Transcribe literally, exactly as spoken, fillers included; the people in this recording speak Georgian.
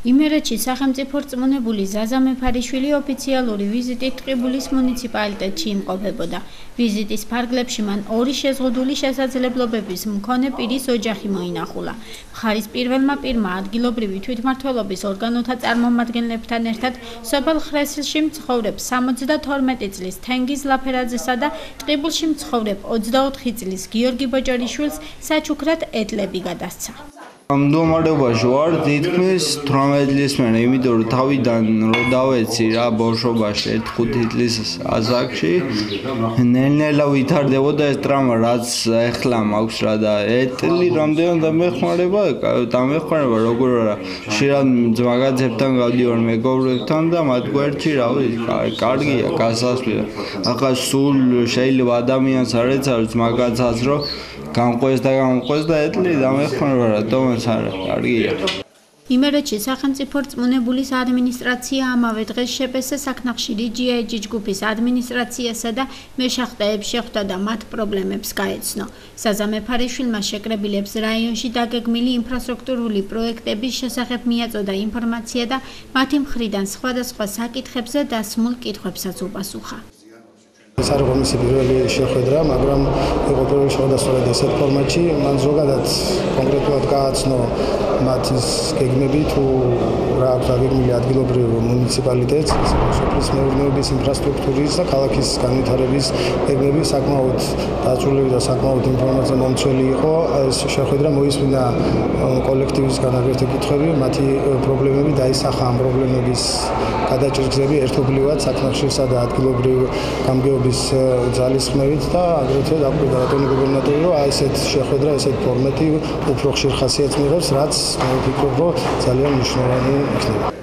იმერეთში სახელმწიფო რწმუნებული ზაზა მეფარიშვილი ოფიციალური ვიზიტით ტყიბულის მუნიციპალიტეტში იმყოფებოდა. ვიზიტის ფარგლებში მან ორი შეზღუდული შესაძლებლობების მქონე პირის ოჯახი მოინახულა. მხარის პირველმა პირმა ადგილობრივი თვითმმართველობის ორგანოთა წარმომადგენლებთან ერთად სოფელ ხრესლში მცხოვრებ სამოცდათორმეტი წლის თენგიზ ლაფერაძესა და ტყიბულში მცხოვრებ ოცდაოთხი წლის გიორგი ბოჭორიშვილს საჩუქრად ეტლები გადასცა. მდგომარეობაში ვარ თითქმის თვრამეტ წლის მერე, იმიტომ რომ თავიდან რო დავეცი რა ბავშვობაში ერთ-ხუთი წლის ასაკში, ნელ-ნელა ვითარდებოდა ეს ტრაუმა, რაც ეხლა მაქვს რა და ეტლი რამდენად დამეხმარება, დამეხმარება როგორ არა. ხშირად ძმაკაცებთან გავდივარ მეგობრებთან და მათ გვერდში რა ვიცი, კარგია, გასასვლელია. ახლა სულ შეიძლება ადამიანს არ ეცარ ძმაკაცას რომ გამყვეს და გამყვეს და ეტლი დამეხმარება რა თომას არა კარგია. იმერეთში სახელმწიფო რწმუნებულის ადმინისტრაცია ამავე დღეს შეპესე საქნახშირი ჯიაიჯი ჯგუფის ადმინისტრაციასა და მეშახტეებს შეხვდა და მათ პრობლემებს გაეცნო. ზაზა მეფარიშვილმა შეკრებილებს რაიონში დაგეგმილი ინფრასტრუქტურული პროექტების შესახებ მიაწოდა ინფორმაცია და მათი მხრიდან სხვადასხვა საკითხებზე დასმულ კითხვებსაც უპასუხა. ეს არის კომისიის პირველი შეხვედრა, მაგრამ იყო პირველი შეხვედრა ესეთ ფორმატში, მან ზოგადად კონკრეტულად გააცნო მათი გეგმები თუ რა აქვს დაგეგმილი ადგილობრივ მუნიციპალიტეტს, სოფლის მეურნეობის ინფრასტრუქტურის და ქალაქის განვითარების გეგმები საკმაოდ დაწვრილი და საკმაოდ ინფორმაცია მომცველი იყო. ეს შეხვედრა მოისმინა კოლექტივის განაგრძო კითხვები, მათი პრობლემები დაისახა ამ პრობლემების გადაჭრილები ერთობლივად საქნახშირსა და ადგილობრივ გამგეობის ძალისხმევით და აგრეთვე დაკვირდა რატომ გუბერნატორი რომ აი ესეთ შეხვედრა, ესეთ ფორმატი უფრო ხშირ ხასიათს მიიღებს, რაც მე ვფიქრობ, რომ ძალიან მნიშვნელოვანი იქნება.